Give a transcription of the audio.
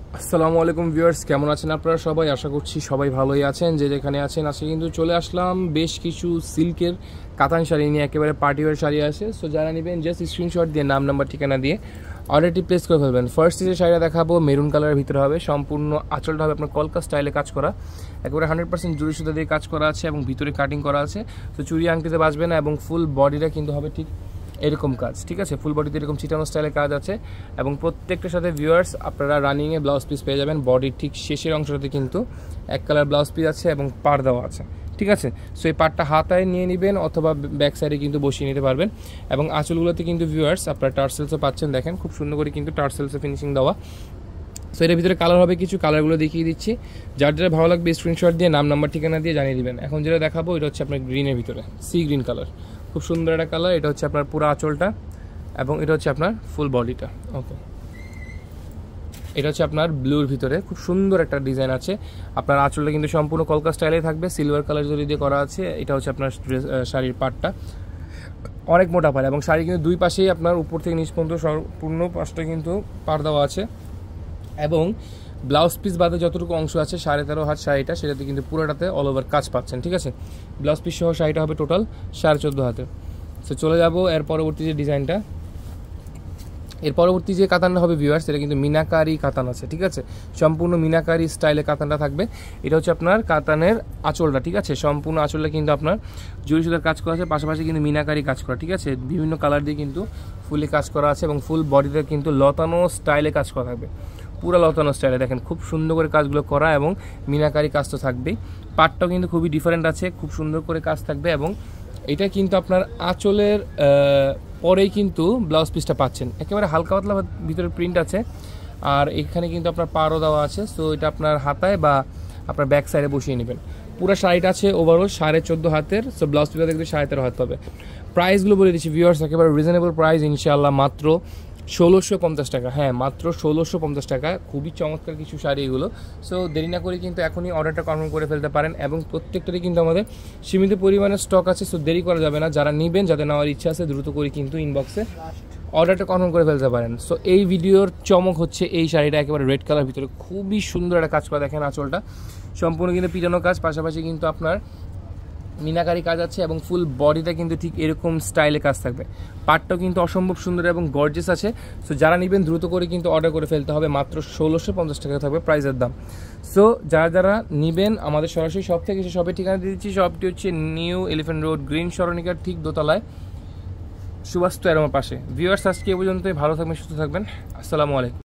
আসসালামু আলাইকুম ভিউয়ার্স, কেমন আছেন আপনারা সবাই? আশা করছি সবাই ভালোই আছেন। যে যেখানে আছেন আজকে কিন্তু চলে আসলাম বেশ কিছু সিল্কের কাতান শাড়ি নিয়ে, একেবারে পার্টিওয়ার শাড়ি আছে। সো যারা নেবেন জাস্ট স্ক্রিনশট দিয়ে নাম নাম্বার ঠিকানা দিয়ে অর্ডারটি প্লেস করে ফেলবেন। ফার্স্ট যে শাড়িটা দেখাবো মেরুন কালারের ভিতরে হবে, সম্পূর্ণ আঁচলটা হবে আপনার কলকা স্টাইলে কাজ করা, একেবারে 100% জুড়ি সুতা দিয়ে কাজ করা আছে এবং ভিতরে কাটিং করা আছে। তো চুড়ি আংটিতে বাজবে না এবং ফুল বডিটা কিন্তু হবে ঠিক এরকম কাজ, ঠিক আছে। ফুল বডিতে এরকম চিটানো স্টাইলে কাজ আছে এবং প্রত্যেকটার সাথে ভিউয়ার্স আপনারা রানিংয়ে ব্লাউজ পিস পেয়ে যাবেন। বডির ঠিক শেষের অংশটাতে কিন্তু এক কালার ব্লাউজ পিস আছে এবং পার দেওয়া আছে, ঠিক আছে। সো এই পার্টটা হাতায় নিয়ে নেবেন অথবা ব্যাক সাইডে কিন্তু বসিয়ে নিতে পারবেন। এবং আঁচলগুলোতে কিন্তু ভিউয়ার্স আপনারা টার্সেলসও পাচ্ছেন, দেখেন খুব সুন্দর করে কিন্তু টার্সেলসে ফিনিশিং দেওয়া। সো এটার ভিতরে কালার হবে, কিছু কালারগুলো দেখিয়ে দিচ্ছি। যার যেটা ভালো লাগবে স্ক্রিনশট দিয়ে নাম নাম্বার ঠিকানা দিয়ে জানিয়ে দিবেন। এখন যেটা দেখাবো এটা হচ্ছে আপনার গ্রিনের ভিতরে, সি গ্রিন কালার, খুব সুন্দর একটা কালার। এটা হচ্ছে আপনার পুরো আঁচলটা এবং এটা হচ্ছে আপনার ফুল বডিটা। ওকে, এটা হচ্ছে আপনার ব্লুর ভিতরে খুব সুন্দর একটা ডিজাইন আছে। আপনার আঁচলটা কিন্তু সম্পূর্ণ কলকা স্টাইলে থাকবে, সিলভার কালার জড়ি দিয়ে করা আছে। এটা হচ্ছে আপনার শাড়ির পাটটা অনেক মোটা পাড় এবং শাড়ি কিন্তু দুই পাশেই আপনার উপর থেকে নিচ পর্যন্ত সম্পূর্ণ পাশটা কিন্তু পাড় দেওয়া আছে। এবং ব্লাউজ পিস বাদে যতটুকু অংশ আছে 13.5 হাত শাড়িটা, সেটাতে কিন্তু পুরোটাতে অল ওভার কাজ পাচ্ছেন, ঠিক আছে। ব্লাউজ পিস সহ শাড়িটা হবে টোটাল 14.5 হাতে। সো চলে যাব এর পরবর্তী যে ডিজাইনটা, এর পরবর্তী যে কাতানটা হবে ভিউয়ার্স, সেটা কিন্তু মিনাকারি কাতান আছে, ঠিক আছে। সম্পূর্ণ মিনাকারি স্টাইলে কাতানটা থাকবে। এটা হচ্ছে আপনার কাতানের আঁচলটা, ঠিক আছে। সম্পূর্ণ আঁচলটা কিন্তু আপনার জরি সুতার কাজ করা আছে, পাশাপাশি কিন্তু মিনাকারি কাজ করা, ঠিক আছে। বিভিন্ন কালার দিয়ে কিন্তু ফুলি কাজ করা আছে এবং ফুল বডিতে কিন্তু লতানো স্টাইলে কাজ করা থাকবে, পুরো লতানো স্টাইলে। দেখেন খুব সুন্দর করে কাজগুলো করা এবং মিনাকারি কাজ তো থাকবেই। পাটটাও কিন্তু খুবই ডিফারেন্ট আছে, খুব সুন্দর করে কাজ থাকবে। এবং এটা কিন্তু আপনার আঁচলের পরেই কিন্তু ব্লাউজ পিসটা পাচ্ছেন, একেবারে হালকা পাতলা ভিতরে প্রিন্ট আছে। আর এখানে কিন্তু আপনার পাড়ও দেওয়া আছে। সো এটা আপনার হাতায় বা আপনার ব্যাক সাইডে বসিয়ে নেবেন। পুরো শাড়িটা আছে ওভারঅল 14.5 হাতের। সো ব্লাউজ পিসটা দেখতে 13.5 হাত হবে। প্রাইসগুলো বলে দিচ্ছি ভিউয়ার্স, একেবারে রিজনেবল প্রাইস ইনশাআল্লাহ, মাত্র 1650 টাকা। হ্যাঁ, মাত্র 1650 টাকা। খুবই চমৎকার কিছু শাড়ি এগুলো। সো দেরি না করে কিন্তু এখনই অর্ডারটা কনফার্ম করে ফেলতে পারেন এবং প্রত্যেকটারই কিন্তু আমাদের সীমিত পরিমাণে স্টক আছে। সো দেরি করা যাবে না। যারা নেবেন, যাদের নেওয়ার ইচ্ছা আছে, দ্রুত করে কিন্তু ইনবক্সে অর্ডারটা কনফার্ম করে ফেলতে পারেন। সো এই ভিডিওর চমক হচ্ছে এই শাড়িটা, একেবারে রেড কালার ভিতরে খুবই সুন্দর একটা কাজ করা। দেখেন আঁচলটা সম্পূর্ণ কিন্তু পিটানো কাজ, পাশাপাশি কিন্তু আপনার মিনাকারি কাজ আছে এবং ফুল বডিটা কিন্তু ঠিক এরকম স্টাইলে কাজ থাকবে। পাটটাও কিন্তু অসম্ভব সুন্দর এবং গর্জিয়াস আছে। সো যারা নেবেন দ্রুত করে কিন্তু অর্ডার করে ফেলতে হবে। মাত্র 1650 টাকা থাকবে প্রাইসের দাম। সো যারা নেবেন আমাদের সরাসরি শপ থেকে এসে শপের ঠিকানা দিয়ে দিচ্ছি। শপটি হচ্ছে নিউ এলিফ্যান্ট রোড, গ্রিন সরণিকার ঠিক দোতলায়, সুভাষ এরোমার পাশে। ভিউয়ার্স আজকে এ পর্যন্তই। ভালো থাকবেন, সুস্থ থাকবেন। আসসালামু আলাইকুম।